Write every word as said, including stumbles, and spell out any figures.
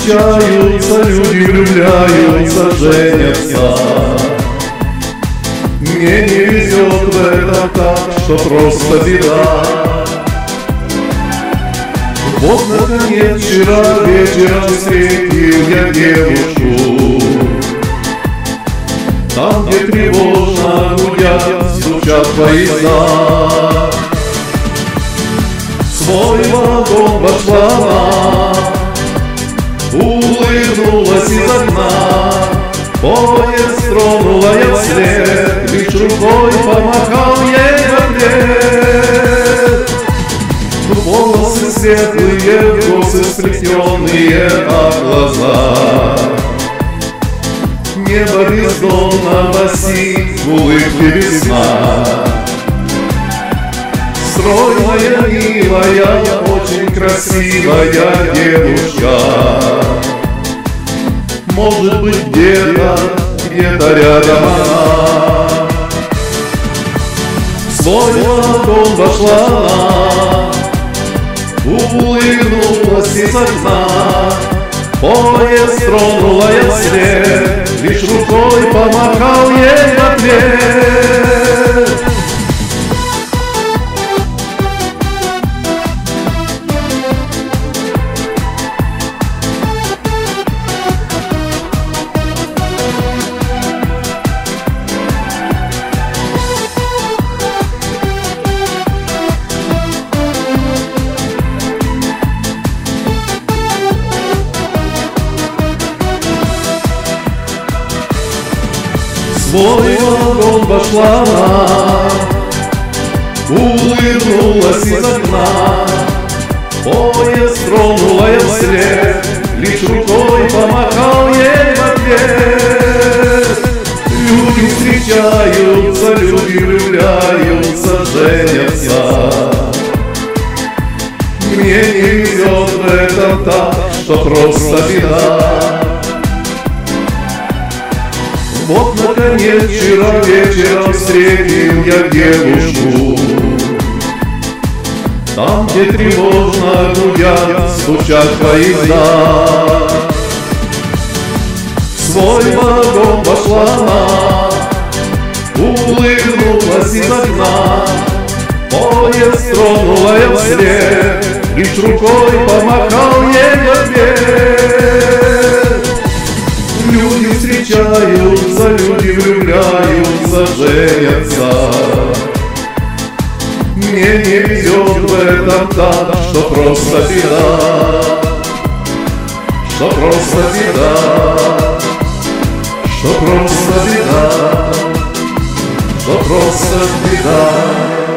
встречаются, люди влюбляются, женятся. Мне не везет в этом так, что просто беда. Вот, наконец, вчера вечером встретил я девушку. Там, где тревожно гудят, стучат поезда. В свой вагон вошла она, улыбнулась из окна. Поезд тронула я вслед, лишь рукой помахал ей в ответ. Волосы светлые, косы сплетенные, а глаза небо бездонного синь, в улыбке весна. Стройная, милая, очень красивая девушка. Может быть, где-то, где-то рядом она. В свой вагон вошла она, улыбнулась из окна. Поезд тронула я вслед, лишь рукой помахал ей в ответ. В свой вагон вошла она, улыбнулась из окна. Поезд тронула я вслед, лишь рукой помахал ей в ответ. Люди встречаются, люди влюбляются, женятся. Мне не везет в этом так, что просто беда. Вот, наконец, вчера вечером встретил я девушку. Там, где тревожно гудят, стучат поезда. В свой вагон вошла она, улыбнулась из окна. Поезд тронула я вслед, лишь рукой помахал ей в ответ. Люди встречаются, люди влюбляются, женятся. Мне не везет в этом так, что просто беда. Что просто беда. Что просто беда. Что просто беда.